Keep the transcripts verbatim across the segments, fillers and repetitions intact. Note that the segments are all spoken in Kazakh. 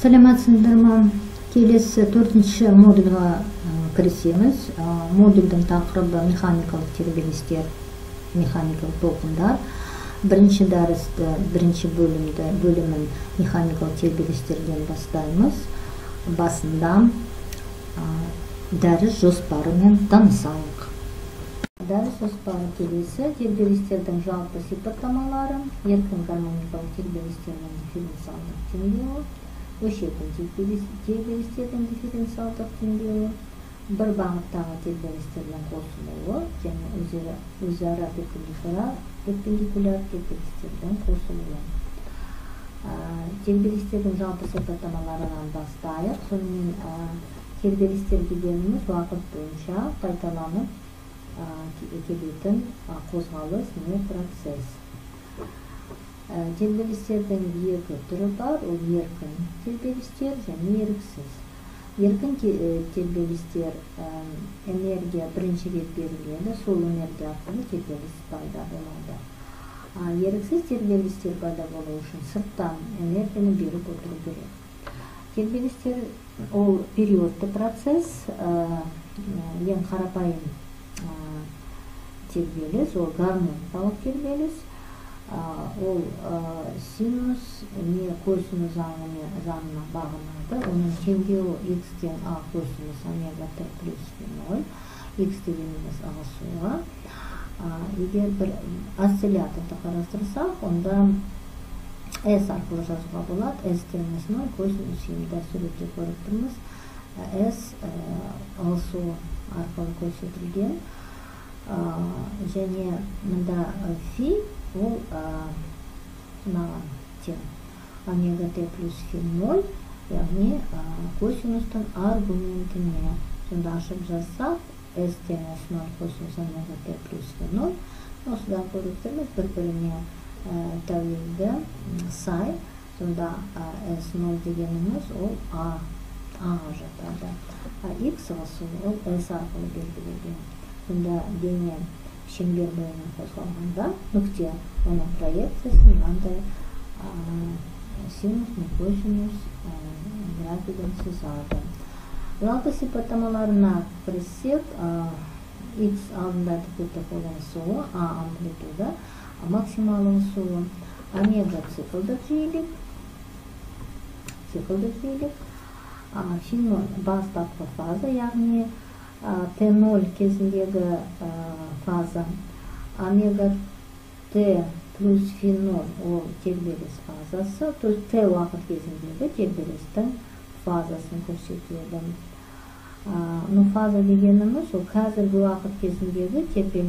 Саламатсыздар ма? Келесі төртінші модульға кірісеміз. Модульдің тақырыбы механикалық тербелістер, механикалық толқындар. Бірінші дәрісті, бірінші бөлімді, бөлімін механикалық тербелістерден бастаймыз. Басында дәріс жоспарымен танысайық. Дәріс жоспары келесі: тербелістердің жалпы сипаттамалары, еркін гармоникалық тербелістердің дифференциалдық теңдеуі, өшетін тербелістердің дифференциалдық теңдеуі, бір бағыттағы тербелістердің қосылуы және өзара перпендикуляр тербелістердің қосылуы. Тербелістердің жалпы сипаттамаларынан бастайық. Сонымен тербелістер дегеніміз уақыт бойынша қайталанып келетін қозғалыс не процесс. Тербелістердің екі түрі бар, ол еркін тербелістер және еріксіз. Еркін тербелістер энергия бірінші рет беріледі, сол энергия арқылы тербеліс пайда болады. Еріксіз тербелістер пайда болу үшін сырттан энергияны беріп отыру керек. Тербелістер ол периодты процесс, ең қарапайым тербеліс, ол гармоникалық тербеліс. Ол синус не косинус заңына бағынады. Оның теңдеуі x-тен a косинус омега t плюс ноль, x дегеніміз ағысуға. Егер бір осцилляторды қарастырсақ, онда s арқылы жазуға болады. S термес ноль, косинус емді суретте көріп тұрмыз. S ағысуы арқылы көрсетілген. Және мұнда фи ол мынаған тең омега t плюс фи ноль, яғни косинустың аргументіне. Сонда ашып жазсақ, s термес ноль косинус омега t плюс фи ноль. Осыдан көріп тұрмыз, бір-біріне тәуелді сай. Сонда s ноль дегеніміз ол a-ға жатады. X ағысуы ол s арқылы белгіленген. Сонда дене шеңбер бойымен қозғалғанда нүкте оның проекциясы мынандай синус не косинус графигін сызады. Жалпы сипаттамаларына кіріссек, x алдында типті қолданысуы, a амплитуда, максимал ағысуы, омега циклдік жиілік, циклдік жиілік, фи ноль бастапқы фаза, яғни тэ ноль кезіндегі фаза, омега t плюс фи ноль ол тербеліс фазасы, то есть t уақыт кезіндегі тербелістің фазасын көрсетеді. Но фаза дегеніміз ол қазіргі уақыт кезіндегі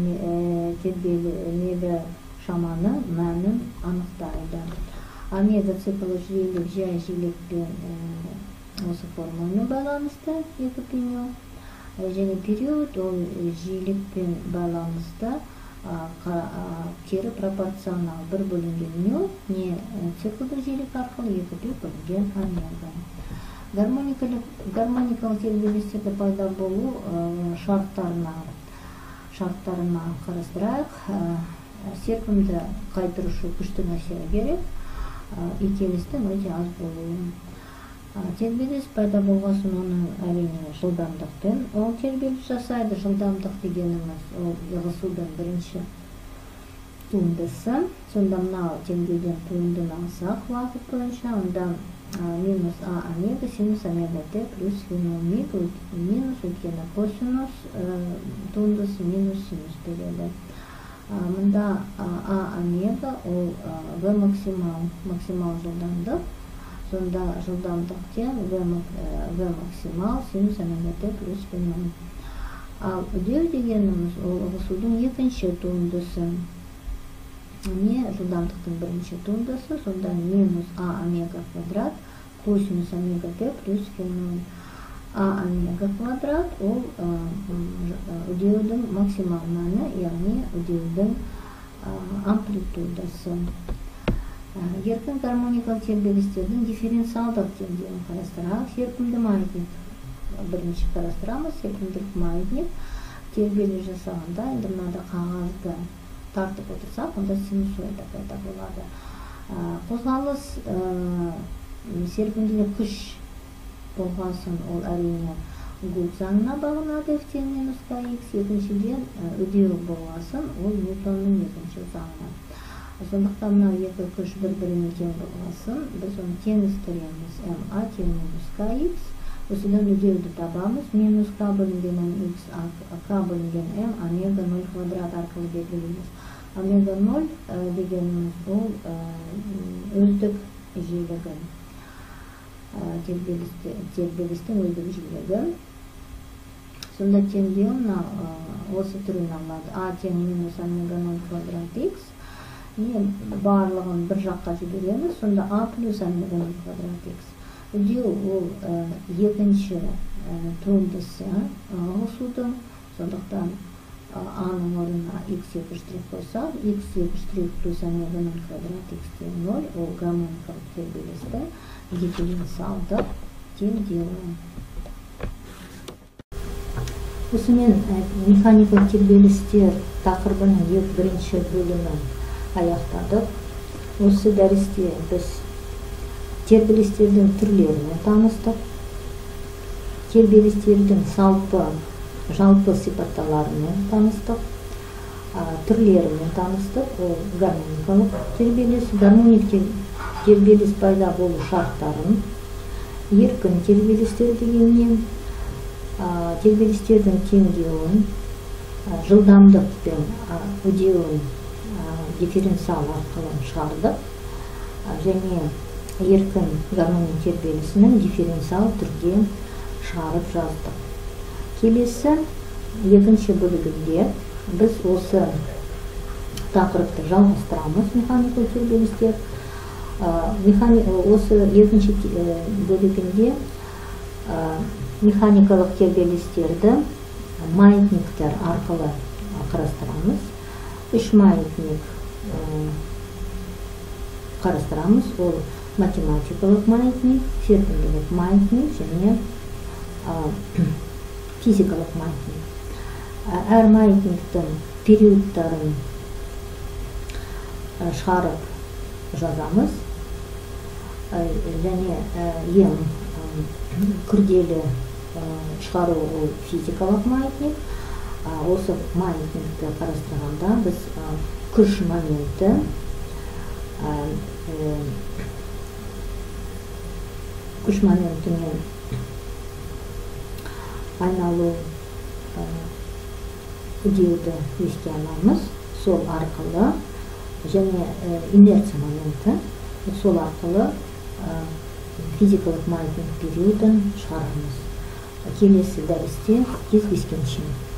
тербелмелі шаманы мәнін анықтайды. Омега циклы жиілік жай жиілікпен осы формулмен байланысты екі пеню. Және период ол жиілікпен байланысты кері пропорционал, бір бөлінген нөл, не циклдік жиілік арқылы екі пи бөлінген омега. Гармоникалық тербелістерді пайда болу шарттарына қарастырайық. Серпімді қайтырушы күштің әсері керек, икелістің өте аз болуы. Тербеліс пайда болғасын оның әрине жылдамдықпен ол тербеліс жасайды. Жылдамдық дегеніміз ол ағысудың бірінші туындысы. Сонда мынау теңдеуден туындыны алсақ уақыт бойынша, онда минус а омега синус омега t плюс фи ноль минус өйткені косинус туындысы минус синус береді. Мұнда а омега ол v максимал, максимал жылдамдық. Сонда жылдамдық тең v максимал синус омега t плюс фи ноль. Ал үдеу дегеніміз ол ағысудың екінші туындысы. Не жылдамдықтың бірінші туындысы, сонда минус а омега квадрат косинус омега t плюс фи ноль. А омега квадрат ол үдеудің максимал мәні, яғни үдеудің амплитудасы. Еркін гармоникалық тербелістердің дифференциалдық теңдеуін қарастырайық. Серпімді маятник бірінші қарастырамыз. Серпімдік маятник тербеліс жасағанда, енді мынада қағазды тартып отырсақ, онда синусоида пайда болады. Қозғалыс серпимдүүлүк күч болгонсун ол әрине гук заңына багынады, F тең минус K X. Экинчиден үдөө болгонсун ол Ньютондун экинчи заңы. Сондуктан мына эки күч бири-бирине тең болгонсун биз аны теңиштиребиз. M A тең минус K X. Осыдан үдөөдү табамыз. Минус K бөлүнгөн X, K бөлүнгөн M, омега ноль квадрат аркылуу белгилейбиз. Омега ноль дегенimiz бул өздүк жийлиги. Тербелистин өздүк жийлиги. Сонда теңдөө мына осы түрүн алат. A тең минус омега ноль квадрат X. Мен барлыгын бир жакка жиберемиз. Сонда A плюс омега ноль квадрат X. Үдөө ол экинчи туындысы агысуудун. Сондуктан A'нын ордуна X эпиштрик койсок, X эпиштрик плюс омега ноль квадрат X тең ноль, ол гармоникалык тербелисте дифференциалдык теңдөө. Осы мен механикалык тербелистер такырыбынын биринчи бөлүмүн аяктадык. Осы дарсте биз тербелистердин түрлөрүнө тааныстык. Тербелистердин салпы, жалпы сыйпатталарымен тааныстык. Түрлөрүнө тааныстык. Ол гармоникалык тербелис, гармоник тербелис пайда болуу шарттарын, эркин тербелистер дегеннен тербелистердин теңдөөүн, жылдамдык пен үдөөүн дифференциал аркылуу чыгардык. Және эркин гармоник тербелисинин дифференциал түрдө чыгарып жаздык. Келесі екінші бөлігінде біз осы тақырыпты жалғастырамыз. Механикалық тербелістер. Осы екінші бөлігінде механикалық тербелістерді маятниктер арқылы қарастырамыз. Үш маятник қарастырамыз. Ол математикалық маятник, серпімділік маятник және физикалық маятник. Әр маятниктің периодтарын шығарып жазамыз. Және ең күрделі шығару ол физикалық маятник. Осы маятникті қарастырғанда біз күш моменті, күш моментімен айналу үдеуді еске аламыз. Сол арқылы және инерция моменті, сол арқылы физикалық маятник периодын шығарамыз. Келесі дәрісте кездескенше.